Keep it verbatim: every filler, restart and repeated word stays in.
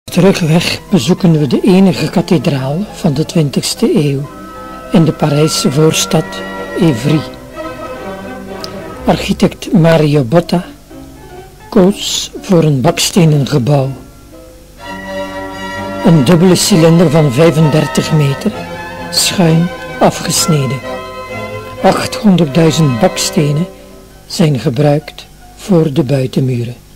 Terugweg bezoeken we de enige kathedraal van de twintigste eeuw in de Parijse voorstad Évry. Architect Mario Botta koos voor een bakstenen gebouw. Een dubbele cilinder van vijfendertig meter, schuin afgesneden. achthonderdduizend bakstenen zijn gebruikt voor de buitenmuren.